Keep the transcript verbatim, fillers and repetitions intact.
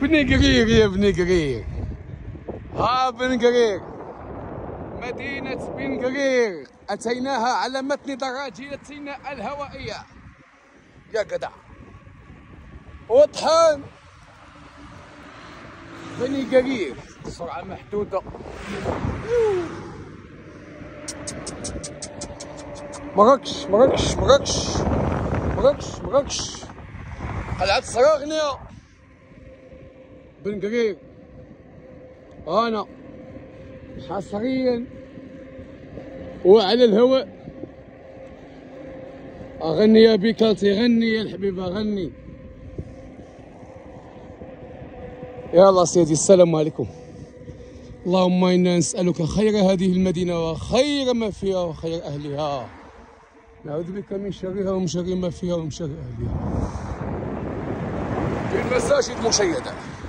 بن قرير يا بن قرير، ها بن قرير، مدينة بن قرير أتيناها على متن دراجيتنا الهوائية يا جدع. وطحان بني قرير بسرعة محدودة. مراكش مراكش مراكش مراكش مراكش قلعة صراغنية بن قرير. أنا حصريا وعلى الهواء أغني يا بيكالتي، غني يا الحبيب غني. يلا سيدي السلام عليكم. اللهم إنا نسألك خير هذه المدينة وخير ما فيها وخير أهلها، نعوذ بك من شرها ومن شر ما فيها ومن شر أهلها. في المساجد مشيدة.